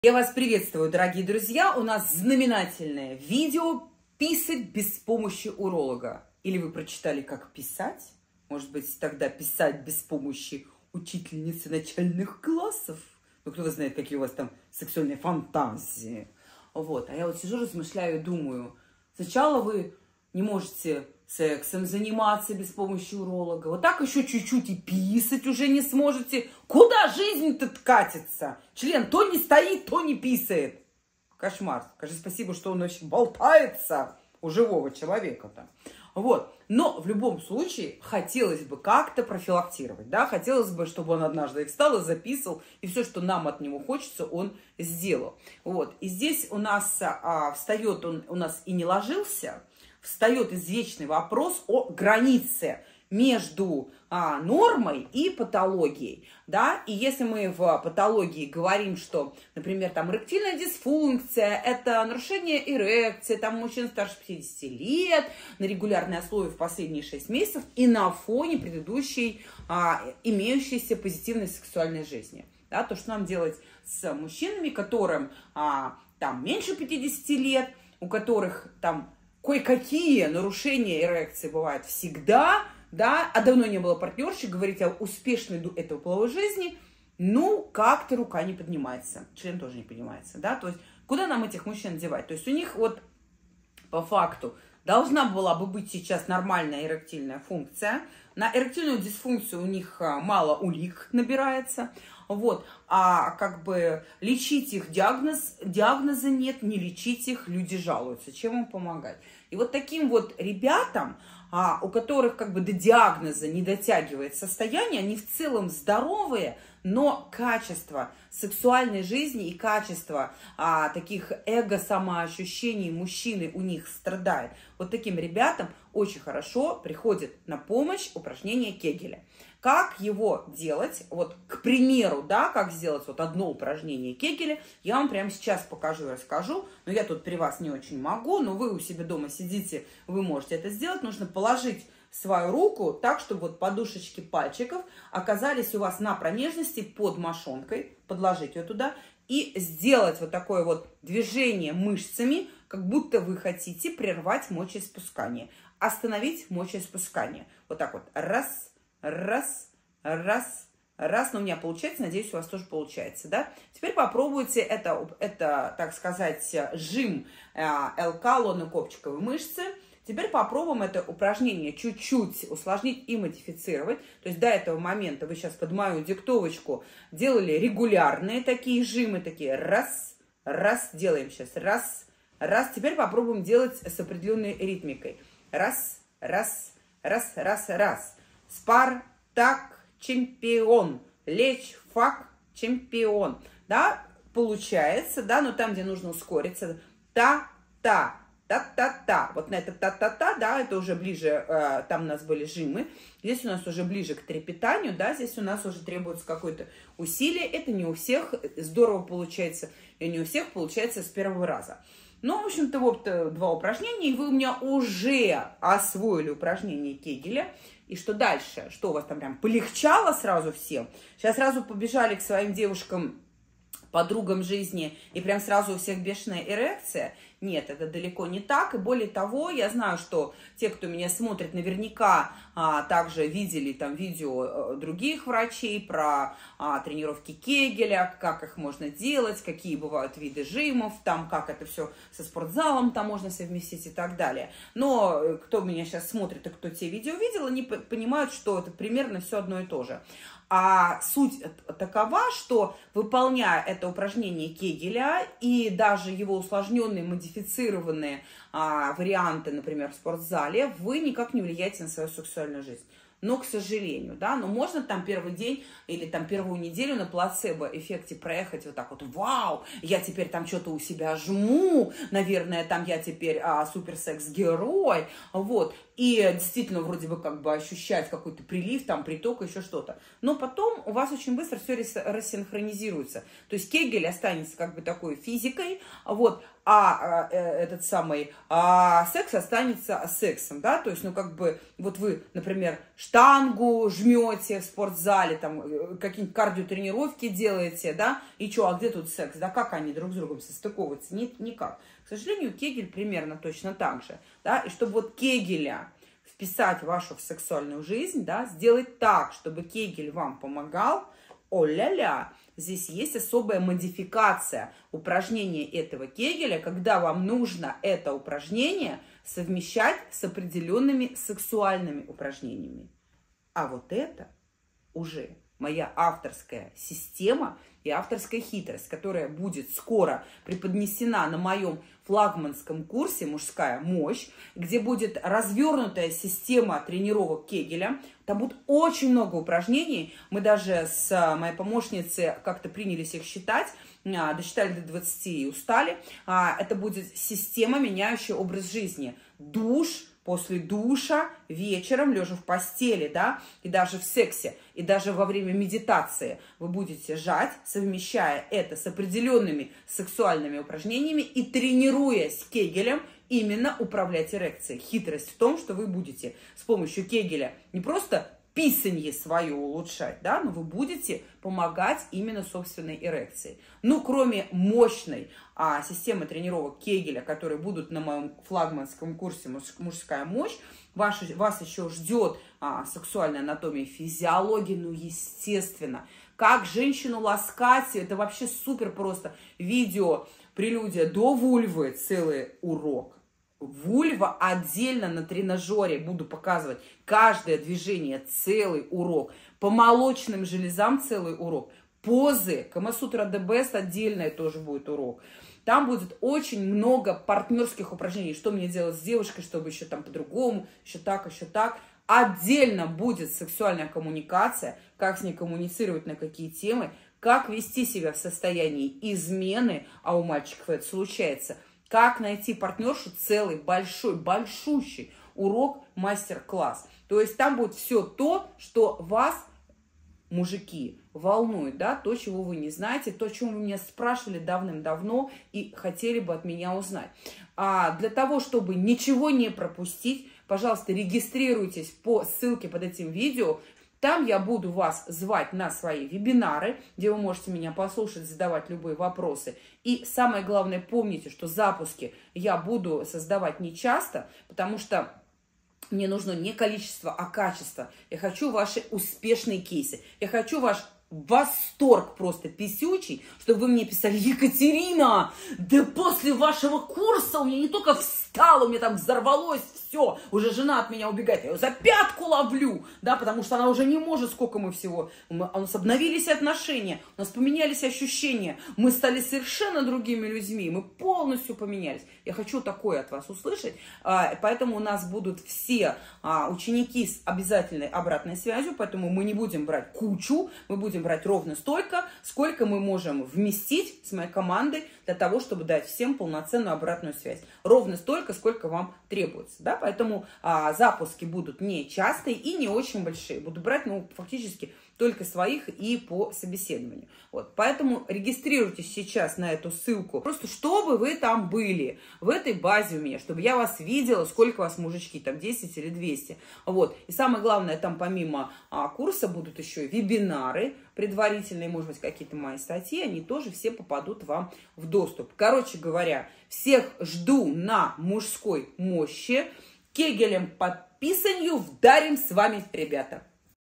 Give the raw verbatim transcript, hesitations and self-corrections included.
Я вас приветствую, дорогие друзья. У нас знаменательное видео «Писать без помощи уролога». Или вы прочитали, как писать? Может быть, тогда писать без помощи учительницы начальных классов? Ну, кто знает, какие у вас там сексуальные фантазии. Вот. А я вот сижу, размышляю и думаю, сначала вы не можете сексом заниматься без помощи уролога. Вот так еще чуть-чуть и писать уже не сможете. Куда жизнь-то катится? Член то не стоит, то не писает. Кошмар. Скажи спасибо, что он очень болтается у живого человека-то. Вот. Но в любом случае хотелось бы как-то профилактировать. Да? Хотелось бы, чтобы он однажды встал и записывал. И все, что нам от него хочется, он сделал. Вот. И здесь у нас а, встает, он у нас и не ложился. Встает извечный вопрос о границе между а, нормой и патологией, да, и если мы в патологии говорим, что, например, там эректильная дисфункция, это нарушение эрекции, там мужчин старше пятидесяти лет, на регулярной основе в последние шесть месяцев и на фоне предыдущей а, имеющейся позитивной сексуальной жизни, да, то, что нам делать с мужчинами, которым а, там меньше пятидесяти лет, у которых там кое-какие нарушения эрекции бывают всегда, да, а давно не было партнерши, говорить о успешной этого половой жизни, ну, как-то рука не поднимается, член тоже не поднимается, да, то есть куда нам этих мужчин девать? То есть у них вот по факту должна была бы быть сейчас нормальная эректильная функция, на эректильную дисфункцию у них мало улик набирается, вот, а как бы лечить их диагноз, диагноза нет, не лечить их, люди жалуются, чем им помогать. И вот таким вот ребятам, а, у которых как бы до диагноза не дотягивает состояние, они в целом здоровые, но качество сексуальной жизни и качество а, таких эго-самоощущений мужчины у них страдает. Вот таким ребятам очень хорошо приходит на помощь упражнение Кегеля. Как его делать? Вот, к примеру, да, как сделать вот одно упражнение Кегеля, я вам прямо сейчас покажу и расскажу. Но я тут при вас не очень могу, но вы у себя дома сидите, вы можете это сделать. Нужно положить свою руку так, чтобы вот подушечки пальчиков оказались у вас на промежности под мошонкой, подложить ее туда и сделать вот такое вот движение мышцами, как будто вы хотите прервать мочеиспускание, остановить мочеиспускание. Вот так вот, раз, раз, раз, раз, но у меня получается, надеюсь, у вас тоже получается, да? Теперь попробуйте это, это так сказать, жим ЛК, лонно-копчиковой мышцы. Теперь попробуем это упражнение чуть-чуть усложнить и модифицировать. То есть до этого момента вы сейчас под мою диктовочку делали регулярные такие жимы, такие раз, раз, делаем сейчас, раз, раз. Теперь попробуем делать с определенной ритмикой. Раз, раз, раз, раз, раз. Спартак, чемпион, лечь, фак, чемпион. Да, получается, да, но там, где нужно ускориться, та-та. Та-та-та. Вот на это та-та-та, да, это уже ближе, э, там у нас были жимы. Здесь у нас уже ближе к трепетанию, да, здесь у нас уже требуется какое-то усилие. Это не у всех здорово получается, и не у всех получается с первого раза. Ну, в общем-то, вот два упражнения, и вы у меня уже освоили упражнение Кегеля. И что дальше? Что у вас там прям полегчало сразу всем? Сейчас сразу побежали к своим девушкам, подругам жизни, и прям сразу у всех бешеная эрекция? Нет, это далеко не так. И более того, я знаю, что те, кто меня смотрит, наверняка а, также видели там видео а, других врачей про а, тренировки Кегеля, как их можно делать, какие бывают виды жимов, там, как это все со спортзалом там можно совместить и так далее. Но кто меня сейчас смотрит и кто те видео видел, они понимают, что это примерно все одно и то же. А суть такова, что выполняя это упражнение Кегеля и даже его усложненные, модифицированные а, варианты, например, в спортзале, вы никак не влияете на свою сексуальную жизнь. Но, к сожалению, да, но можно там первый день или там первую неделю на плацебо-эффекте проехать вот так вот, вау, я теперь там что-то у себя жму, наверное, там я теперь а, суперсекс-герой, вот, и действительно вроде бы как бы ощущать какой-то прилив, там, приток, еще что-то. Но потом у вас очень быстро все рассинхронизируется. То есть Кегель останется как бы такой физикой, вот, а, а этот самый а, секс останется сексом, да, то есть, ну, как бы, вот вы, например, штангу жмете в спортзале, там какие-нибудь кардиотренировки делаете, да, и что, а где тут секс, да, как они друг с другом состыковываются, Ни, никак. К сожалению, Кегель примерно точно так же, да, и чтобы вот Кегеля вписать вашу в сексуальную жизнь, да, сделать так, чтобы Кегель вам помогал, о-ля-ля, здесь есть особая модификация упражнения этого Кегеля, когда вам нужно это упражнение совмещать с определенными сексуальными упражнениями. А вот это уже моя авторская система и авторская хитрость, которая будет скоро преподнесена на моем флагманском курсе «Мужская мощь», где будет развернутая система тренировок Кегеля. Там будет очень много упражнений. Мы даже с моей помощницей как-то принялись их считать, досчитали до двадцати и устали. Это будет система, меняющая образ жизни. Душ, после душа, вечером, лежа в постели, да, и даже в сексе, и даже во время медитации вы будете жать, совмещая это с определенными сексуальными упражнениями и тренируясь Кегелем, именно управлять эрекцией. Хитрость в том, что вы будете с помощью Кегеля не просто писанье свое улучшать, да, но вы будете помогать именно собственной эрекции. Ну, кроме мощной а, системы тренировок Кегеля, которые будут на моем флагманском курсе «Мужская мощь», вас, вас еще ждет а, сексуальная анатомия, физиология, ну, естественно. Как женщину ласкать, это вообще супер просто. Видео «Прелюдия до вульвы», целый урок. Вульва отдельно на тренажере буду показывать каждое движение, целый урок. По молочным железам целый урок. Позы, Камасутра The Best отдельно тоже будет урок. Там будет очень много партнерских упражнений. Что мне делать с девушкой, чтобы еще там по-другому, еще так, еще так. Отдельно будет сексуальная коммуникация, как с ней коммуницировать, на какие темы, как вести себя в состоянии измены, а у мальчиков это случается. Как найти партнершу, целый, большой, большущий урок, мастер-класс. То есть там будет все то, что вас, мужики, волнует, да, то, чего вы не знаете, то, о чем вы меня спрашивали давным-давно и хотели бы от меня узнать. А для того, чтобы ничего не пропустить, пожалуйста, регистрируйтесь по ссылке под этим видео. Там я буду вас звать на свои вебинары, где вы можете меня послушать, задавать любые вопросы. И самое главное, помните, что запуски я буду создавать не часто, потому что мне нужно не количество, а качество. Я хочу ваши успешные кейсы. Я хочу ваш восторг просто писючий, чтобы вы мне писали: Екатерина, да после вашего курса у меня не только встало, у меня там взорвалось все, уже жена от меня убегает, я ее за пятку ловлю, да, потому что она уже не может, сколько мы всего, мы, у нас обновились отношения, у нас поменялись ощущения, мы стали совершенно другими людьми, мы полностью поменялись. Я хочу такое от вас услышать, поэтому у нас будут все ученики с обязательной обратной связью, поэтому мы не будем брать кучу, мы будем брать ровно столько, сколько мы можем вместить с моей командой для того, чтобы дать всем полноценную обратную связь. Ровно столько, сколько вам требуется, да, поэтому а, запуски будут не частые и не очень большие. Буду брать, ну, фактически только своих и по собеседованию. Вот, поэтому регистрируйтесь сейчас на эту ссылку, просто чтобы вы там были, в этой базе у меня, чтобы я вас видела, сколько у вас мужички, там десять или двести. Вот, и самое главное, там помимо а, курса будут еще вебинары предварительные, может быть, какие-то мои статьи, они тоже все попадут вам в доступ. Короче говоря, всех жду на мужской мощи. Кегелем под писанью вдарим с вами, ребята.